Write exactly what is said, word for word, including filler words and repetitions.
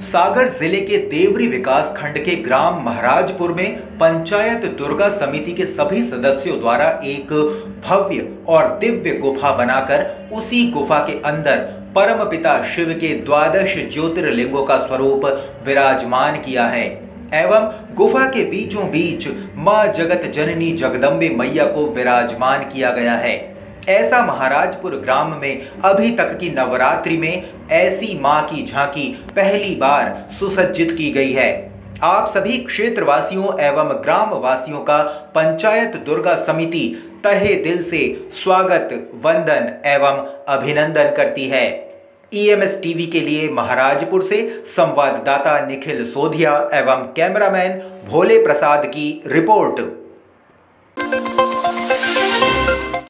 सागर जिले के देवरी विकास खंड के ग्राम महाराजपुर में पंचायत दुर्गा समिति के सभी सदस्यों द्वारा एक भव्य और दिव्य गुफा बनाकर उसी गुफा के अंदर परमपिता शिव के द्वादश ज्योतिर्लिंगों का स्वरूप विराजमान किया है एवं गुफा के बीचों बीच मां जगत जननी जगदम्बे मैया को विराजमान किया गया है। ऐसा महाराजपुर ग्राम में अभी तक की नवरात्रि में ऐसी मां की झांकी पहली बार सुसज्जित की गई है। आप सभी क्षेत्रवासियों एवं ग्राम वासियों का पंचायत दुर्गा समिति तहे दिल से स्वागत, वंदन एवं अभिनंदन करती है। ईएमएस टीवी के लिए महाराजपुर से संवाददाता निखिल सोधिया एवं कैमरामैन भोले प्रसाद की रिपोर्ट।